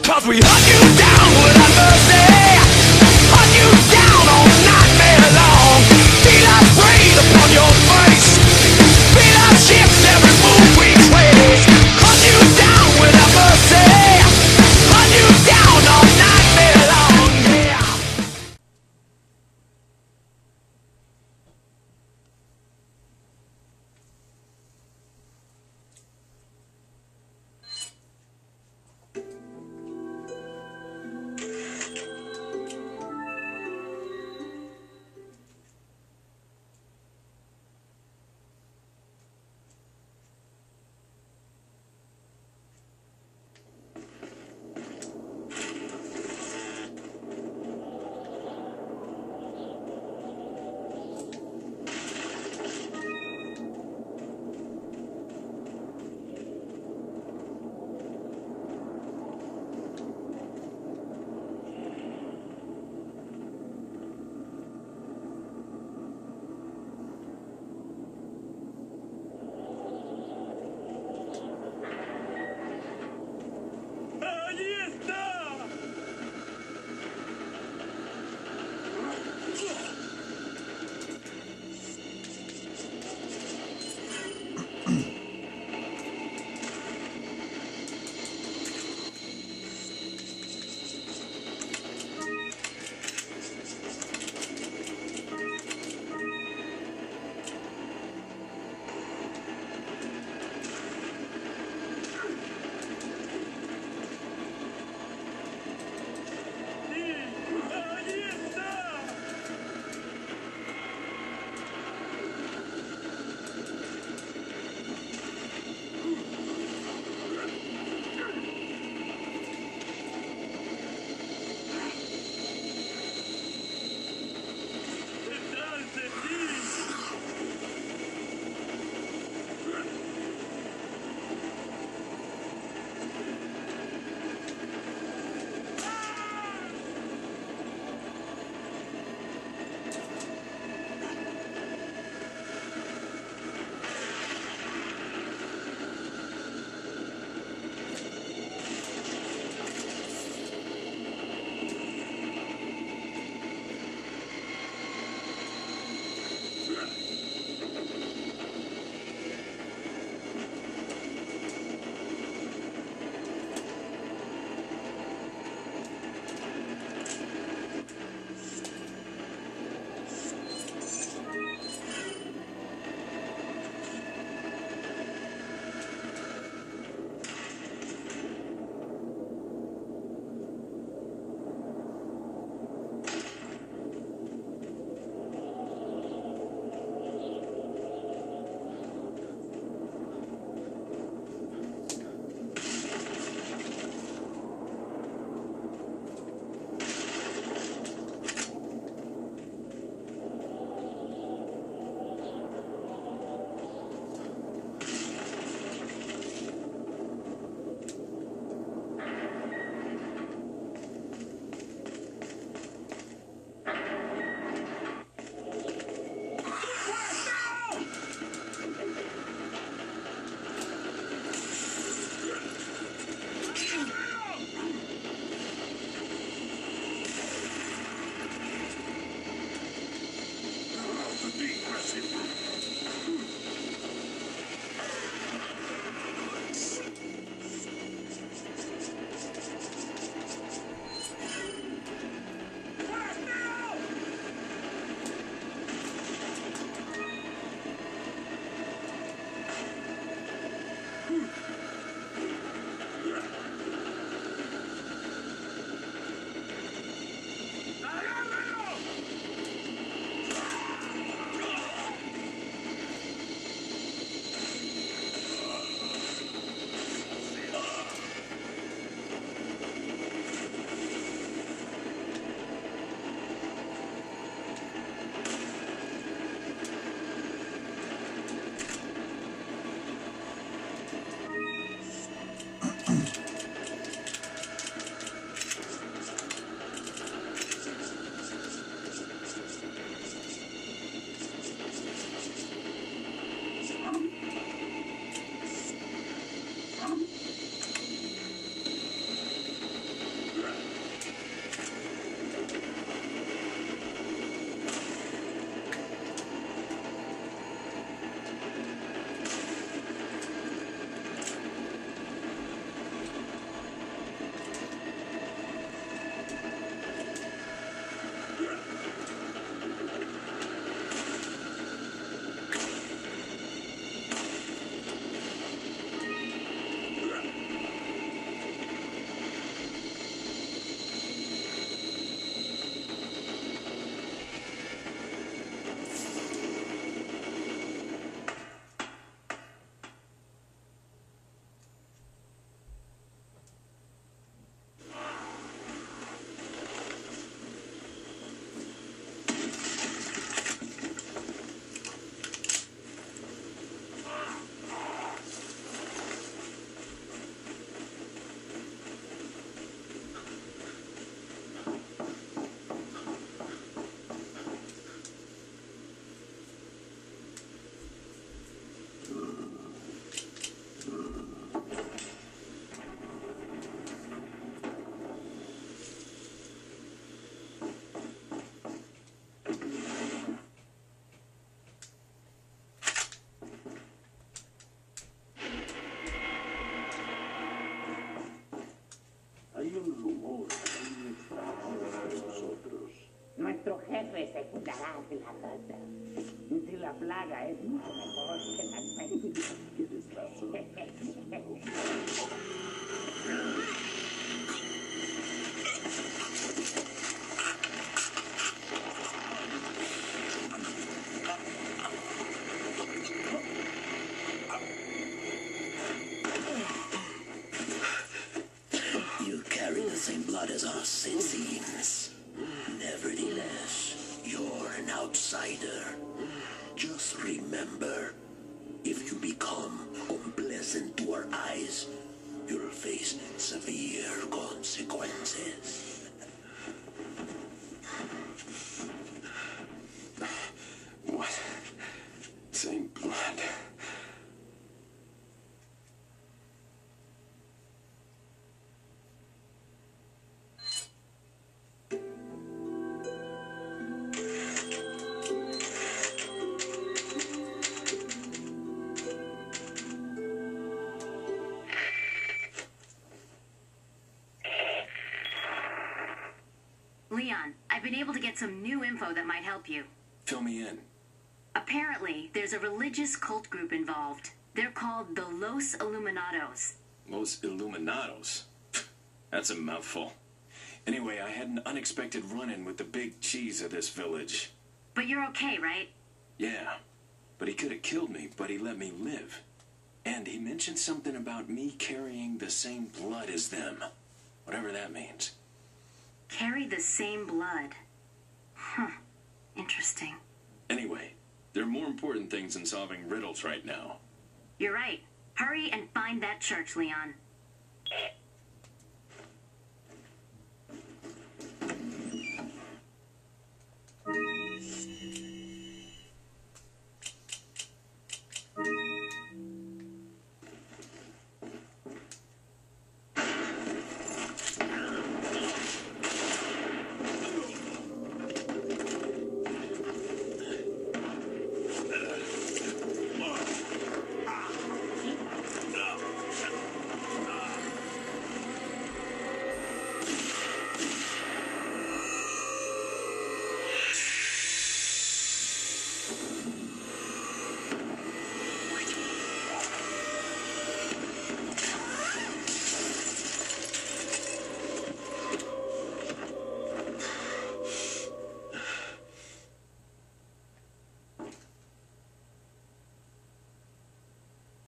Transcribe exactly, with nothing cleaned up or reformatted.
Cause we hunt you down without mercy, hunt you down all nightmare long. Feel our breathe upon your face, feel our shift every move we trace. Hunt you down without mercy, hunt you down all nightmare long, yeah. Hay un rumor muy extraño de nosotros. Nuestro jefe se curará de la rata. Si la plaga es mucho mejor que la peste. Tienes razón. You carry the same blood as us, it seems. Nevertheless, you're an outsider. Just remember, if you become unpleasant to our eyes, you'll face severe consequences. What? Same blood. Leon, I've been able to get some new info that might help you. Fill me in. Apparently, there's a religious cult group involved. They're called the Los Illuminados. Los Illuminados? That's a mouthful. Anyway, I had an unexpected run-in with the big cheese of this village. But you're okay, right? Yeah, but he could have killed me, but he let me live. And he mentioned something about me carrying the same blood as them. Whatever that means. Carry the same blood. Huh. Interesting. Anyway, there are more important things than solving riddles right now. You're right. Hurry and find that church, Leon.